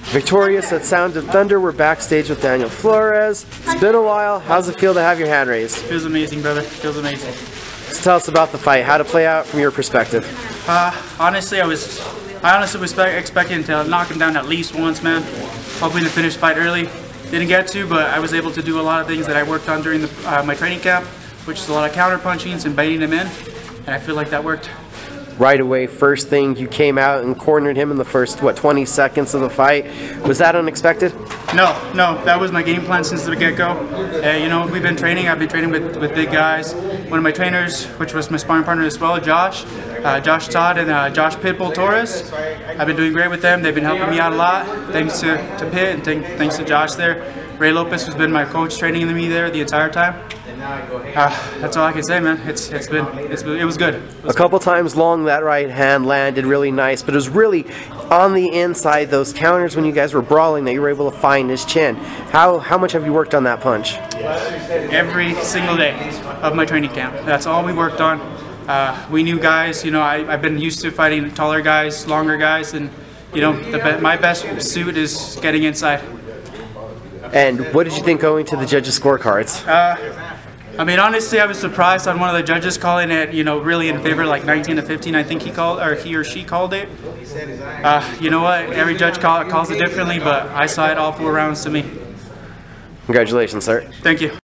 Victorious at Sound of Thunder, we're backstage with Daniel Flores. It's been a while. How's it feel to have your hand raised? Feels amazing, brother. Feels amazing. So tell us about the fight. How to play out from your perspective? Honestly, I honestly was expecting to knock him down at least once, man. Hoping to finish the fight early. Didn't get to, but I was able to do a lot of things that I worked on during my training camp, which is a lot of counter punchings and baiting him in, and I feel like that worked. Right away, first thing, you came out and cornered him in the first, 20 seconds of the fight. Was that unexpected? No, that was my game plan since the get-go. You know, we've been training. I've been training with big guys. One of my trainers, which was my sparring partner as well, Josh Todd and Josh Pitbull Torres. I've been doing great with them. They've been helping me out a lot. Thanks to Pitt and thanks to Josh there. Ray Lopez has been my coach, training me there the entire time. That's all I can say, man. It was good. A couple times long, that right hand landed really nice, but it was really on the inside, those counters when you guys were brawling, that you were able to find his chin. How much have you worked on that punch? Every single day of my training camp. That's all we worked on. We knew guys, you know, I've been used to fighting taller guys, longer guys, and you know, my best suit is getting inside. And what did you think going to the judges' scorecards? I mean, honestly, I was surprised on one of the judges calling it, you know, really in favor, like 19-15. I think he or she called it. You know what? Every judge calls it differently, but I saw it all 4 rounds to me. Congratulations, sir. Thank you.